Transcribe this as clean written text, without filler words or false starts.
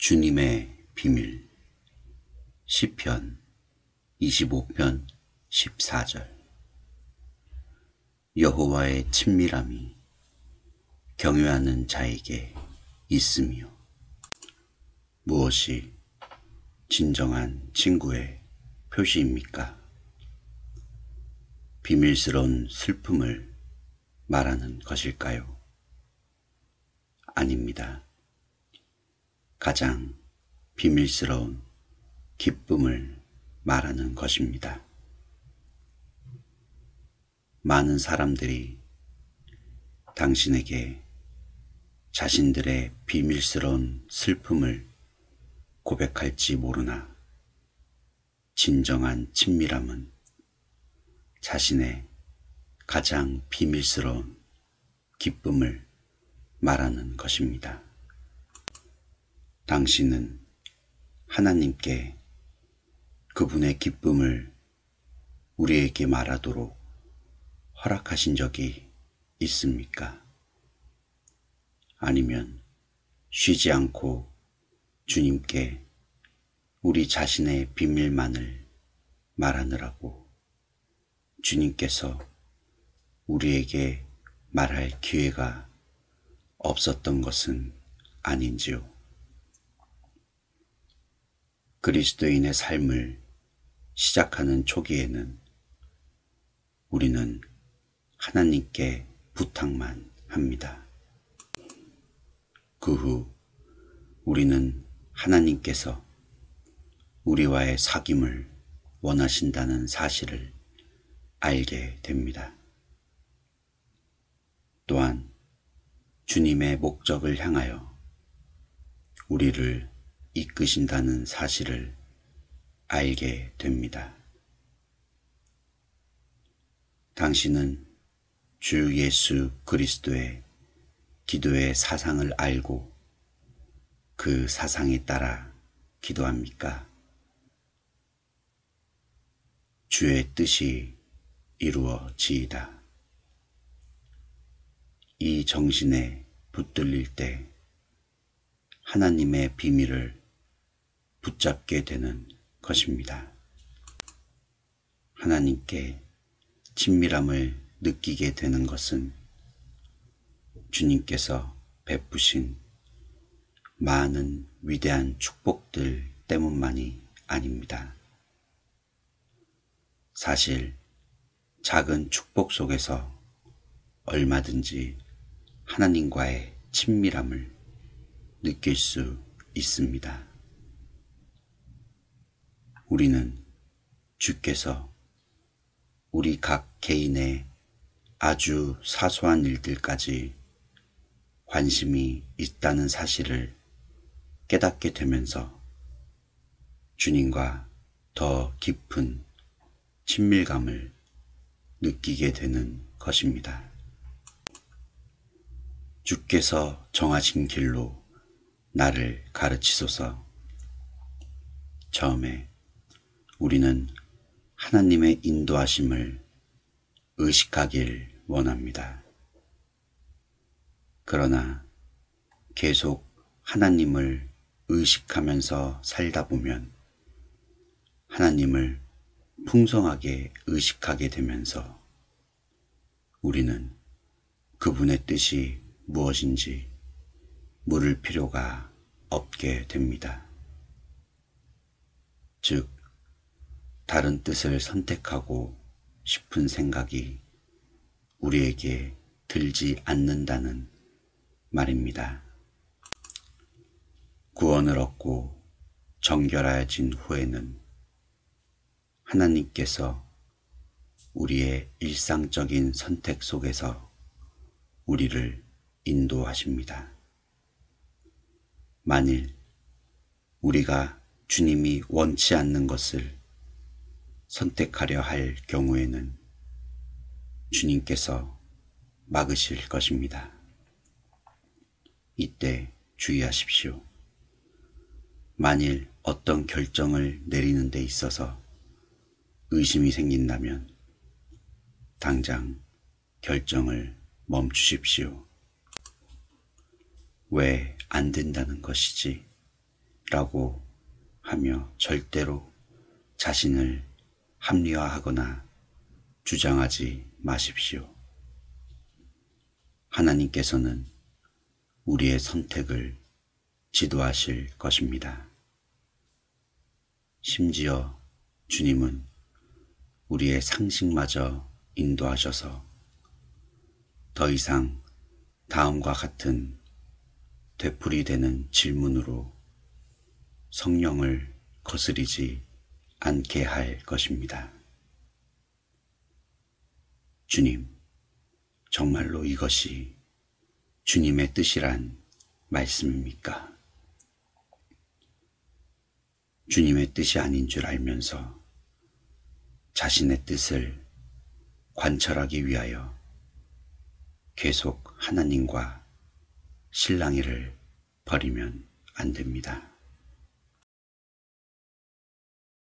주님의 비밀 시편 25편 14절. 여호와의 친밀함이 경외하는 자에게 있으며 무엇이 진정한 친구의 표시입니까? 비밀스러운 슬픔을 말하는 것일까요? 아닙니다. 가장 비밀스러운 기쁨을 말하는 것입니다. 많은 사람들이 당신에게 자신들의 비밀스러운 슬픔을 고백할지 모르나 진정한 친밀함은 자신의 가장 비밀스러운 기쁨을 말하는 것입니다. 당신은 하나님께 그분의 기쁨을 우리에게 말하도록 허락하신 적이 있습니까? 아니면 쉬지 않고 주님께 우리 자신의 비밀만을 말하느라고 주님께서 우리에게 말할 기회가 없었던 것은 아닌지요? 그리스도인의 삶을 시작하는 초기에는 우리는 하나님께 부탁만 합니다. 그 후 우리는 하나님께서 우리와의 사귐을 원하신다는 사실을 알게 됩니다. 또한 주님의 목적을 향하여 우리를 이끄신다는 사실을 알게 됩니다. 당신은 주 예수 그리스도의 기도의 사상을 알고 그 사상에 따라 기도합니까? 주의 뜻이 이루어지이다. 이 정신에 붙들릴 때 하나님의 비밀을 붙잡게 되는 것입니다. 하나님께 친밀함을 느끼게 되는 것은 주님께서 베푸신 많은 위대한 축복들 때문만이 아닙니다. 사실 작은 축복 속에서 얼마든지 하나님과의 친밀함을 느낄 수 있습니다. 우리는 주께서 우리 각 개인의 아주 사소한 일들까지 관심이 있다는 사실을 깨닫게 되면서 주님과 더 깊은 친밀감을 느끼게 되는 것입니다. 주께서 정하신 길로 나를 가르치소서. 처음에 우리는 하나님의 인도하심을 의식하길 원합니다. 그러나 계속 하나님을 의식하면서 살다 보면 하나님을 풍성하게 의식하게 되면서 우리는 그분의 뜻이 무엇인지 물을 필요가 없게 됩니다. 즉, 다른 뜻을 선택하고 싶은 생각이 우리에게 들지 않는다는 말입니다. 구원을 얻고 정결해진 후에는 하나님께서 우리의 일상적인 선택 속에서 우리를 인도하십니다. 만일 우리가 주님이 원치 않는 것을 선택하려 할 경우에는 주님께서 막으실 것입니다. 이때 주의하십시오. 만일 어떤 결정을 내리는 데 있어서 의심이 생긴다면 당장 결정을 멈추십시오. 왜 안 된다는 것이지 라고 하며 절대로 자신을 합리화하거나 주장하지 마십시오. 하나님께서는 우리의 선택을 지도하실 것입니다. 심지어 주님은 우리의 상식마저 인도하셔서 더 이상 다음과 같은 되풀이되는 질문으로 성령을 거스리지 않게 할 것입니다. 주님, 정말로 이것이 주님의 뜻이란 말씀입니까? 주님의 뜻이 아닌 줄 알면서 자신의 뜻을 관철하기 위하여 계속 하나님과 실랑이를 벌이면 안 됩니다.